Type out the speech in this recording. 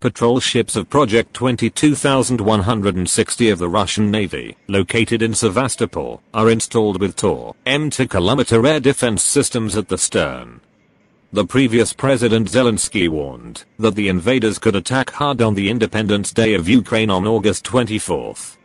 Patrol ships of Project 22160 of the Russian Navy, located in Sevastopol, are installed with Tor M2 air defense systems at the stern. The previous President Zelensky warned that the invaders could attack hard on the Independence Day of Ukraine on August 24.